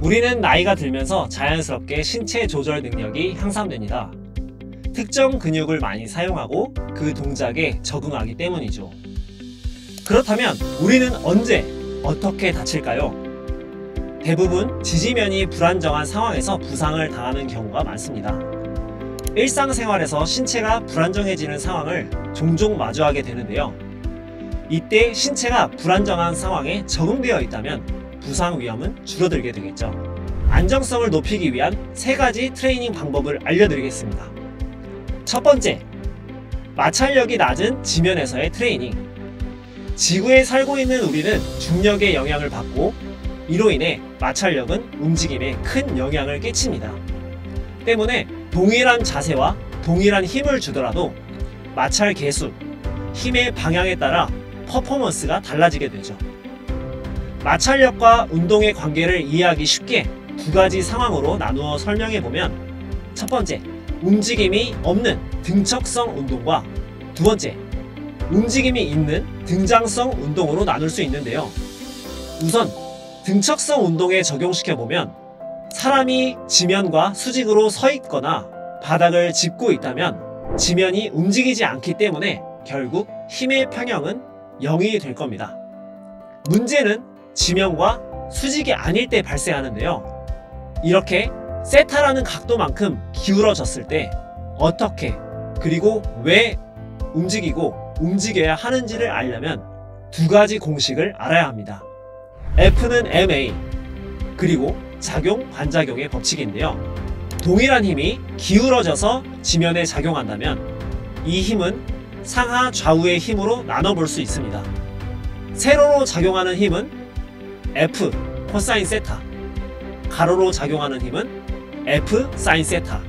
우리는 나이가 들면서 자연스럽게 신체 조절 능력이 향상됩니다. 특정 근육을 많이 사용하고 그 동작에 적응하기 때문이죠. 그렇다면 우리는 언제 어떻게 다칠까요? 대부분 지지면이 불안정한 상황에서 부상을 당하는 경우가 많습니다. 일상생활에서 신체가 불안정해지는 상황을 종종 마주하게 되는데요. 이때 신체가 불안정한 상황에 적응되어 있다면 부상 위험은 줄어들게 되겠죠. 안정성을 높이기 위한 3가지 트레이닝 방법을 알려드리겠습니다. 첫 번째, 마찰력이 낮은 지면에서의 트레이닝. 지구에 살고 있는 우리는 중력의 영향을 받고 이로 인해 마찰력은 움직임에 큰 영향을 끼칩니다. 때문에 동일한 자세와 동일한 힘을 주더라도 마찰 개수, 힘의 방향에 따라 퍼포먼스가 달라지게 되죠. 마찰력과 운동의 관계를 이해하기 쉽게 2가지 상황으로 나누어 설명해보면, 첫 번째, 움직임이 없는 등척성 운동과 두 번째, 움직임이 있는 등장성 운동으로 나눌 수 있는데요. 우선 등척성 운동에 적용시켜보면, 사람이 지면과 수직으로 서 있거나 바닥을 짚고 있다면 지면이 움직이지 않기 때문에 결국 힘의 평형은 0이 될 겁니다. 문제는 지면과 수직이 아닐 때 발생하는데요. 이렇게 세타라는 각도만큼 기울어졌을 때 어떻게, 그리고 왜 움직이고 움직여야 하는지를 알려면 2가지 공식을 알아야 합니다. F는 ma, 그리고 작용, 반작용의 법칙인데요. 동일한 힘이 기울어져서 지면에 작용한다면 이 힘은 상하 좌우의 힘으로 나눠볼 수 있습니다. 세로로 작용하는 힘은 F 코사인 세타, 가로로 작용하는 힘은 F 사인 세타.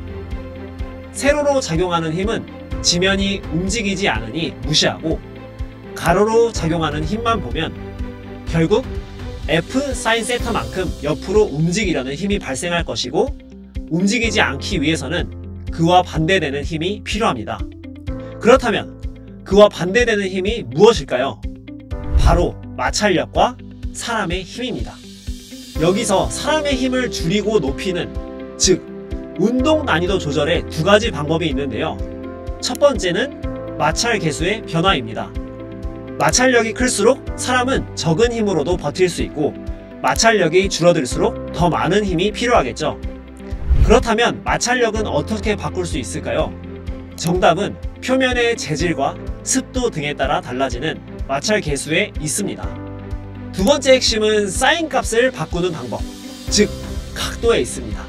세로로 작용하는 힘은 지면이 움직이지 않으니 무시하고, 가로로 작용하는 힘만 보면 결국 F 사인 세타만큼 옆으로 움직이려는 힘이 발생할 것이고, 움직이지 않기 위해서는 그와 반대되는 힘이 필요합니다. 그렇다면 그와 반대되는 힘이 무엇일까요? 바로 마찰력과 사람의 힘입니다. 여기서 사람의 힘을 줄이고 높이는, 즉 운동 난이도 조절에 2가지 방법이 있는데요. 첫 번째는 마찰 개수의 변화입니다. 마찰력이 클수록 사람은 적은 힘으로도 버틸 수 있고, 마찰력이 줄어들수록 더 많은 힘이 필요하겠죠. 그렇다면 마찰력은 어떻게 바꿀 수 있을까요? 정답은 표면의 재질과 습도 등에 따라 달라지는 마찰 개수에 있습니다. 두 번째 핵심은 사인 값을 바꾸는 방법, 즉 각도에 있습니다.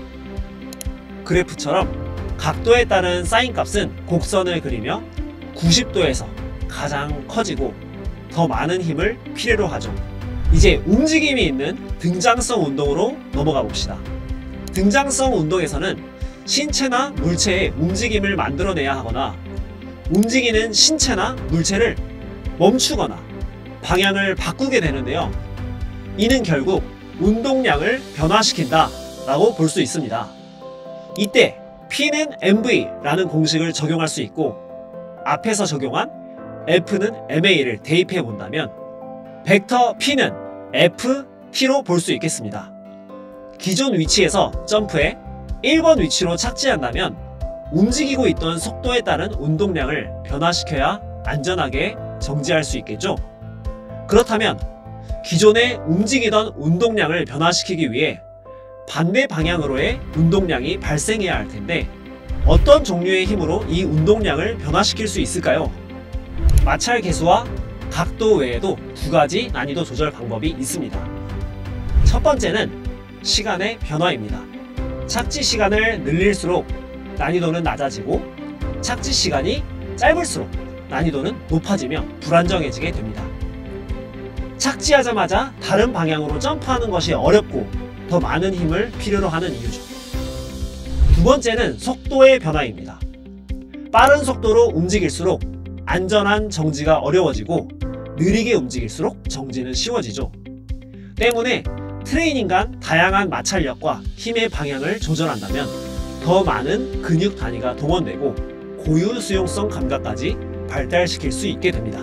그래프처럼 각도에 따른 사인 값은 곡선을 그리며 90도에서 가장 커지고 더 많은 힘을 필요로 하죠. 이제 움직임이 있는 등장성 운동으로 넘어가 봅시다. 등장성 운동에서는 신체나 물체의 움직임을 만들어내야 하거나, 움직이는 신체나 물체를 멈추거나 방향을 바꾸게 되는데요. 이는 결국 운동량을 변화시킨다 라고 볼 수 있습니다. 이때 P는 mv라는 공식을 적용할 수 있고, 앞에서 적용한 F는 ma를 대입해 본다면 벡터 P는 ft로 볼 수 있겠습니다. 기존 위치에서 점프해 1번 위치로 착지한다면 움직이고 있던 속도에 따른 운동량을 변화시켜야 안전하게 정지할 수 있겠죠. 그렇다면 기존에 움직이던 운동량을 변화시키기 위해 반대 방향으로의 운동량이 발생해야 할 텐데, 어떤 종류의 힘으로 이 운동량을 변화시킬 수 있을까요? 마찰 개수와 각도 외에도 2가지 난이도 조절 방법이 있습니다. 첫 번째는 시간의 변화입니다. 착지 시간을 늘릴수록 난이도는 낮아지고, 착지 시간이 짧을수록 난이도는 높아지며 불안정해지게 됩니다. 착지하자마자 다른 방향으로 점프하는 것이 어렵고 더 많은 힘을 필요로 하는 이유죠. 두 번째는 속도의 변화입니다. 빠른 속도로 움직일수록 안전한 정지가 어려워지고, 느리게 움직일수록 정지는 쉬워지죠. 때문에 트레이닝 간 다양한 마찰력과 힘의 방향을 조절한다면 더 많은 근육 단위가 동원되고 고유 수용성 감각까지 발달시킬 수 있게 됩니다.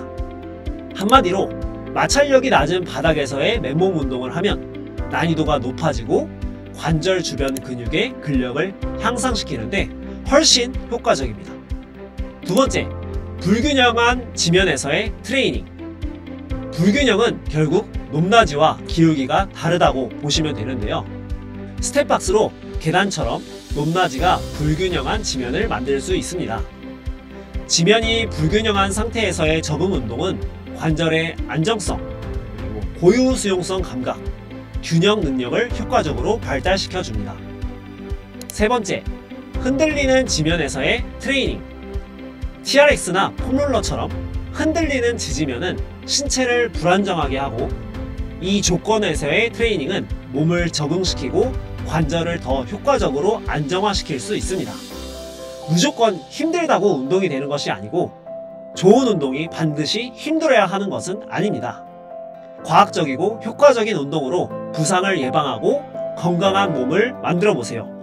한마디로 마찰력이 낮은 바닥에서의 맨몸 운동을 하면 난이도가 높아지고 관절 주변 근육의 근력을 향상시키는데 훨씬 효과적입니다. 두 번째, 불균형한 지면에서의 트레이닝. 불균형은 결국 높낮이와 기울기가 다르다고 보시면 되는데요. 스텝박스로 계단처럼 높낮이가 불균형한 지면을 만들 수 있습니다. 지면이 불균형한 상태에서의 접음 운동은 관절의 안정성, 그리고 고유 수용성 감각, 균형 능력을 효과적으로 발달시켜 줍니다. 세 번째, 흔들리는 지면에서의 트레이닝. TRX나 폼롤러처럼 흔들리는 지지면은 신체를 불안정하게 하고, 이 조건에서의 트레이닝은 몸을 적응시키고 관절을 더 효과적으로 안정화시킬 수 있습니다. 무조건 힘들다고 운동이 되는 것이 아니고, 좋은 운동이 반드시 힘들어야 하는 것은 아닙니다. 과학적이고 효과적인 운동으로 부상을 예방하고 건강한 몸을 만들어 보세요.